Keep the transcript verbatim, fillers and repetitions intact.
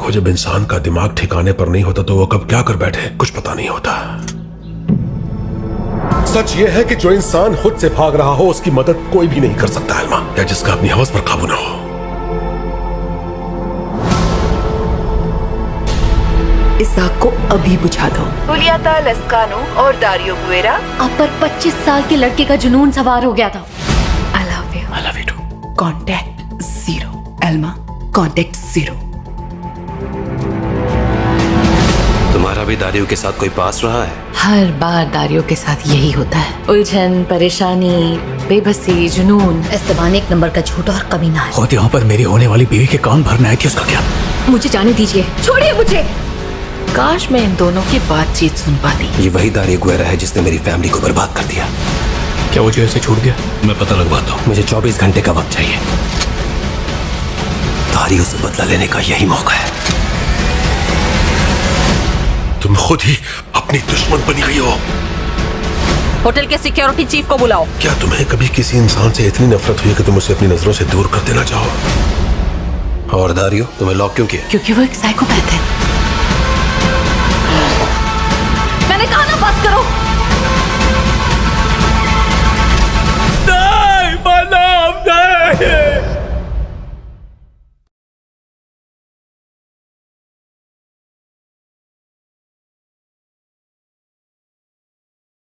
देखो, जब इंसान का दिमाग ठिकाने पर नहीं होता तो वो कब क्या कर बैठे कुछ पता नहीं होता। सच ये है कि जो इंसान खुद से भाग रहा हो उसकी मदद कोई भी नहीं कर सकता अल्मा, या जिसका अपनी हवस पर काबू ना हो। इस आग को अभी बुझा दो। हुलियाता लस्कानो और दारियो गुएरा। आप पर पच्चीस साल के लड़के का जुनून सवार हो गया था। I love you. I love you too. Contact zero. Alma, contact zero. तुम्हारा भी दारियो के साथ कोई पास रहा है? हर बार दारियो के साथ यही होता है, उलझन, परेशानी, बेबसी, जुनून। इस्तेमाल एक नंबर का झूठ और कमीना है। खुद यहाँ पर मेरी होने वाली बीवी के कान भरने आई थी, उसका क्या? मुझे जाने दीजिए, छोड़िए मुझे। काश मैं इन दोनों की बातचीत सुन पाती। ये वही दारियो गुएरा है जिसने मेरी फैमिली को बर्बाद कर दिया। क्या वो जेल से छूट गया? मैं पता लगवाता हूँ। मुझे चौबीस घंटे का वक्त चाहिए। दारियो से बदला लेने का यही मौका है। तुम खुद ही अपनी दुश्मन बनी गई हो। होटल के सिक्योरिटी चीफ को बुलाओ। क्या तुम्हें कभी किसी इंसान से इतनी नफरत हुई कि तुम उसे अपनी नजरों से दूर कर देना चाहो? और दारियो तुम्हें लॉक क्यों किया? क्योंकि वो एक साइकोपैथ है। मैंने कहा ना बस करो।